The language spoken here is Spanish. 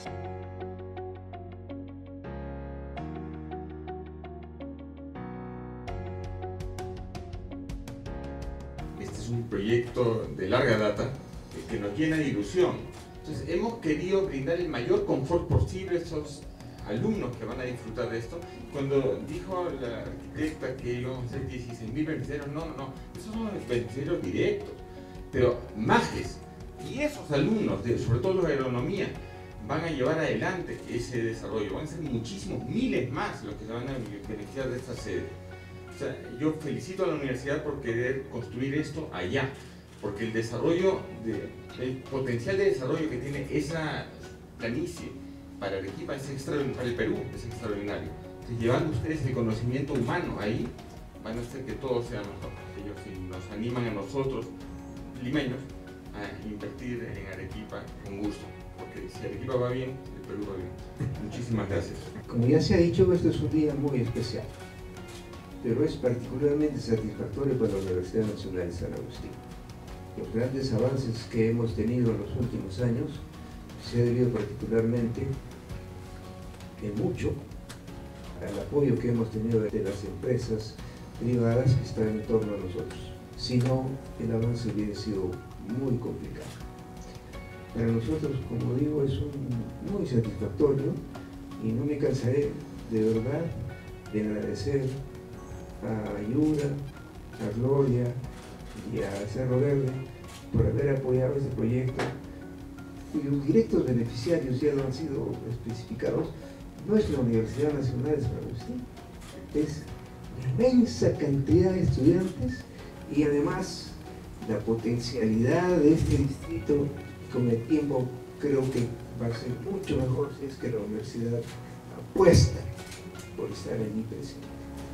Este es un proyecto de larga data que nos llena de ilusión. Entonces hemos querido brindar el mayor confort posible a esos alumnos que van a disfrutar de esto. Cuando dijo la arquitecta que íbamos a hacer 16.000 beneficiarios, no, esos son los beneficiarios directos, pero majes. Y esos alumnos, sobre todo los de agronomía, van a llevar adelante ese desarrollo. Van a ser muchísimos, miles más los que se van a beneficiar de esta sede. O sea, yo felicito a la universidad por querer construir esto allá, porque el desarrollo, el potencial de desarrollo que tiene esa planicie para Arequipa es extraordinario, para el Perú es extraordinario. Entonces, llevando ustedes el conocimiento humano ahí, van a hacer que todo sea mejor. Ellos nos animan a nosotros, limeños, a invertir en Arequipa con gusto, porque si Arequipa va bien, el Perú va bien. Muchísimas gracias. Como ya se ha dicho, este es un día muy especial, pero es particularmente satisfactorio para la Universidad Nacional de San Agustín. Los grandes avances que hemos tenido en los últimos años se ha debido particularmente en mucho al apoyo que hemos tenido de las empresas privadas que están en torno a nosotros. Si no, el avance hubiera sido muy complicado. Para nosotros, como digo, es muy satisfactorio y no me cansaré de verdad de agradecer a Yura, a Gloria y a Cerro Verde por haber apoyado este proyecto, cuyos directos beneficiarios ya lo han sido especificados. No es la Universidad Nacional de San Agustín, es la inmensa cantidad de estudiantes y además la potencialidad de este distrito. Con el tiempo creo que va a ser mucho mejor si es que la universidad apuesta por estar allí presente.